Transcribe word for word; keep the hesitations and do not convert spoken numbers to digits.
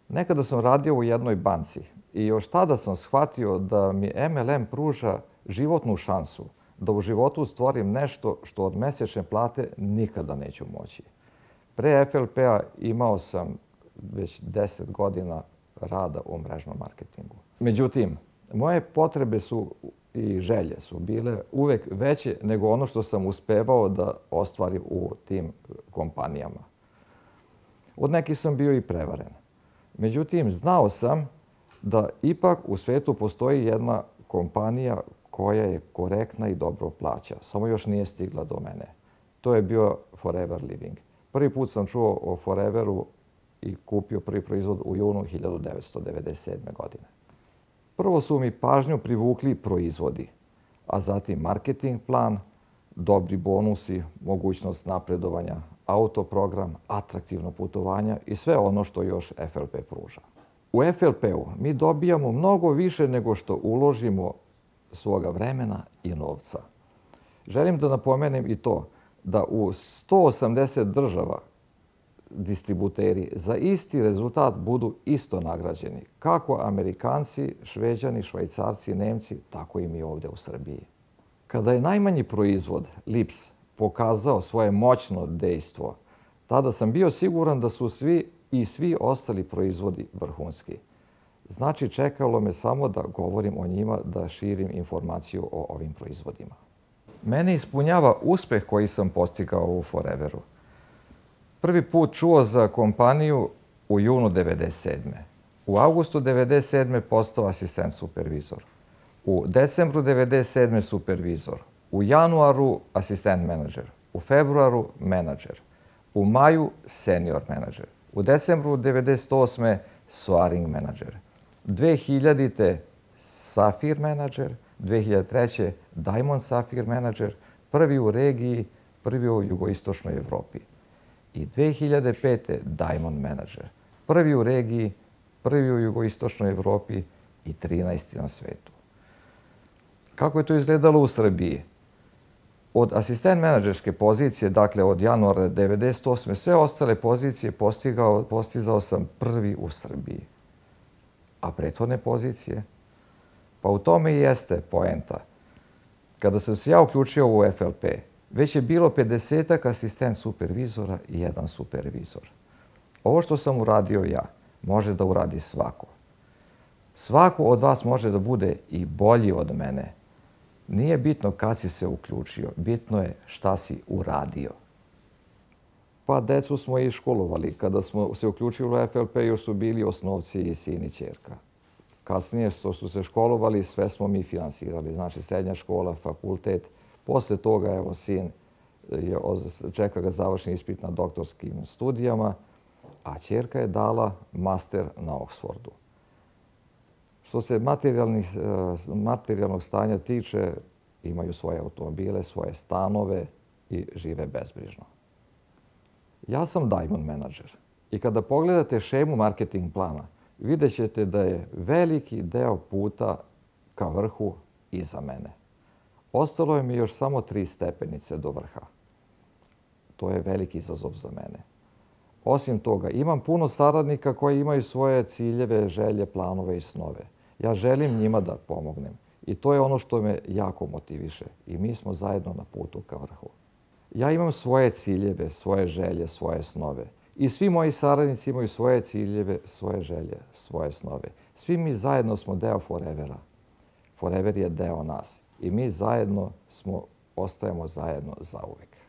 Nekada sam radio u jednoj banci i još tada sam shvatio da mi M L M pruža životnu šansu da u životu stvorim nešto što od mesečne plate nikada neću moći. Pre F L P-a imao sam već deset godina rada u mrežnom marketingu. Međutim, moje potrebe su i želje su bile uvek veće nego ono što sam uspevao da ostvarim u tim kompanijama. Od nekih sam bio i prevaren. Međutim, znao sam da ipak u svetu postoji jedna kompanija koja je korektna i dobro plaća. Samo još nije stigla do mene. To je bio Forever Living. Prvi put sam čuo o Foreveru i kupio prvi proizvod u junu hiljadu devetsto devedeset sedme. godine. Prvo su mi pažnju privukli proizvodi, a zatim marketing plan, dobri bonusi, mogućnost napredovanja, autoprogram, atraktivno putovanja i sve ono što još F L P pruža. U F L P-u mi dobijamo mnogo više nego što uložimo svoga vremena i novca. Želim da napomenem i to da u sto osamdeset država distributeri za isti rezultat budu isto nagrađeni. Kako Amerikanci, Šveđani, Švajcarci, Nemci, tako i mi ovdje u Srbiji. Kada je najmanji proizvod, Lips, pokazao svoje moćno dejstvo, tada sam bio siguran da su svi i svi ostali proizvodi vrhunski. Znači, čekalo me samo da govorim o njima, da širim informaciju o ovim proizvodima. Mene ispunjava uspeh koji sam postigao u Foreveru. Prvi put čuo za kompaniju u junu devedeset sedme. U avgustu devedeset sedme postao asistent supervizor. U decembru devedeset sedme supervizor. U januaru asistent menadžer. U februaru menadžer. U maju senior menadžer. U decembru devedeset osme soaring menadžer. dve hiljadite Safir menadžer. dve hiljade treće Diamond Safir menadžer. Prvi u regiji, prvi u jugoistočnoj Evropi. I dve hiljade pete Diamond menadžer. Prvi u regiji, prvi u jugoistočnoj Evropi i trinaesti na svetu. Kako je to izgledalo u Srbiji? Od asistent menadžerske pozicije, dakle od januara devedeset osme sve ostale pozicije postigao, postizao sam prvi u Srbiji. A prethodne pozicije? Pa u tome i jeste poenta. Kada sam se ja uključio u F L P, već je bilo pedesetak asistent supervizora i jedan supervizor. Ovo što sam uradio ja, može da uradi svako. Svako od vas može da bude i bolji od mene. Nije bitno kad si se uključio, bitno je šta si uradio. Pa decu smo i školovali. Kada smo se uključili u F L P, još su bili osnovci i sin i ćerka. Kasnije što su se školovali, sve smo mi finansirali. Znači, srednja škola, fakultet. Posle toga, evo, sin čeka ga završni ispit na doktorskim studijama, a ćerka je dala master na Oxfordu. Što se materijalnog stanja tiče, imaju svoje automobile, svoje stanove i žive bezbrižno. Ja sam Diamond menadžer i kada pogledate šemu marketing plana, vidjet ćete da je veliki deo puta ka vrhu iza mene. Ostalo je mi još samo tri stepenice do vrha. To je veliki izazov za mene. Osim toga, imam puno saradnika koji imaju svoje ciljeve, želje, planove i snove. Ja želim njima da pomognem i to je ono što me jako motiviše i mi smo zajedno na putu ka vrhu. Ja imam svoje ciljeve, svoje želje, svoje snove i svi moji saradnici imaju svoje ciljeve, svoje želje, svoje snove. Svi mi zajedno smo deo Forevera. Forever je deo nas i mi zajedno smo, ostajemo zajedno zauvek.